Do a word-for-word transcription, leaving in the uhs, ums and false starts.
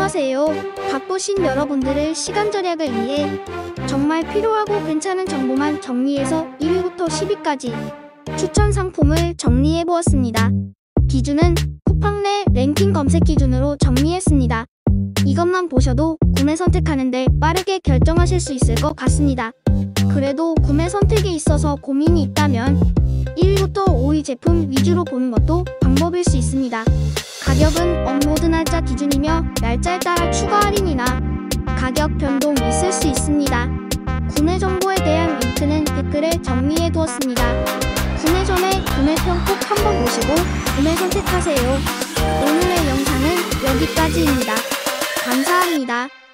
안녕하세요. 바쁘신 여러분들의 시간 절약을 위해 정말 필요하고 괜찮은 정보만 정리해서 일 위부터 십 위까지 추천 상품을 정리해 보았습니다. 기준은 쿠팡 내 랭킹 검색 기준으로 정리했습니다. 이것만 보셔도 구매 선택하는데 빠르게 결정하실 수 있을 것 같습니다. 그래도 구매 선택에 있어서 고민이 있다면 일 위부터 오 위 제품 위주로 보는 것도 방법일 수 있습니다. 가격은 업로드 날짜 기준이며 날짜에 따라 추가 할인이나 가격 변동이 있을 수 있습니다. 구매 정보에 대한 링크는 댓글에 정리해 두었습니다. 구매 전에 구매평 꼭 한번 보시고 구매 선택하세요. 오늘의 영상은 여기까지입니다. 감사합니다.